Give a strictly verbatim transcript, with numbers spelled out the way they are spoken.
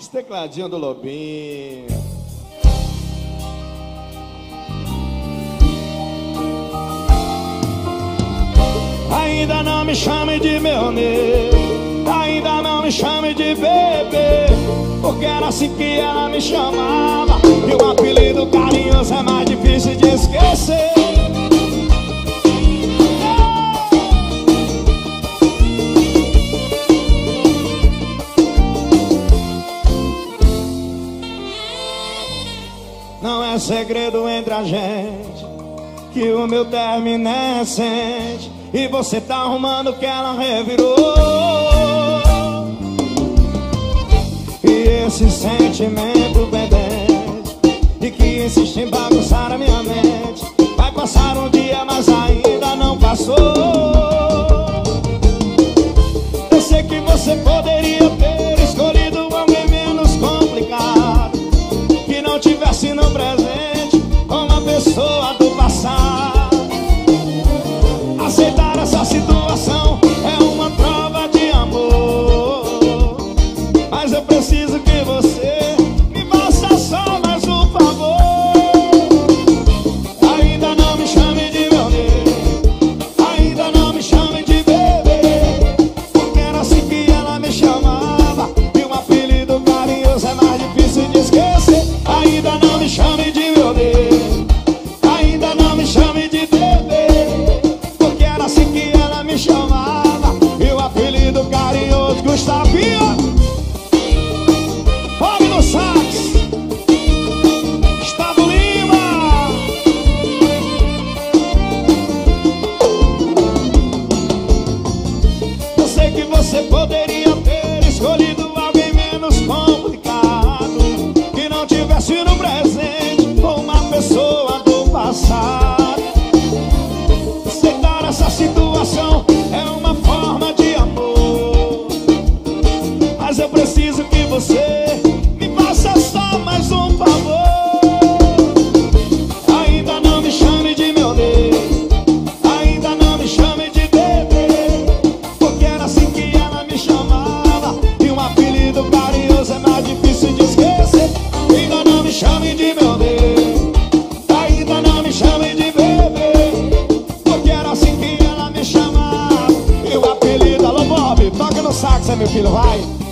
Esse tecladinho do Lobinho. Ainda não me chame de meu nego, ainda não me chame de bebê, porque era assim que ela me chamava, e um apelido carinhoso é mais difícil de esquecer. Não é segredo entre a gente que o meu término é recente, e você tá arrumando que ela revirou. E esse sentimento pendente e que insiste em bagunçar a minha mente, vai passar um dia, mas ainda não passou. Eu sei que você poderia ter escolhido alguém menos complicado, que não tivesse no presente uma pessoa do passado. Aceitar essa situação é uma prova de amor, mas eu preciso que você me faça só mais um favor. Ainda não me chame de meu nego, ainda não me chame de bebê, porque era assim que ela me chamava, e um apelido carinhoso é mais difícil de esquecer. Ainda não me chame de meu nego, ainda não me chame de bebê, porque era assim que ela me chamava, e o apelido carinhoso Gustavinho. Bob no sax, Gustavo Lima. Eu sei que você poderia ter escolhido alguém menos complicado, que não tivesse no presente uma pessoa do passado. Aceitar essa situação é uma forma de amor, mas eu preciso que você me faça só mais um favor. Ainda não me chame de meu nego, ainda não me chame de bebê, porque era assim que ela me chamava, e um apelido carinhoso é mais difícil de esquecer. Ainda não me chame de meu nego, ainda não me chame de bebê, porque era assim que ela me chamava, e o apelido. Alô Bob, toca no sax, é meu filho, vai.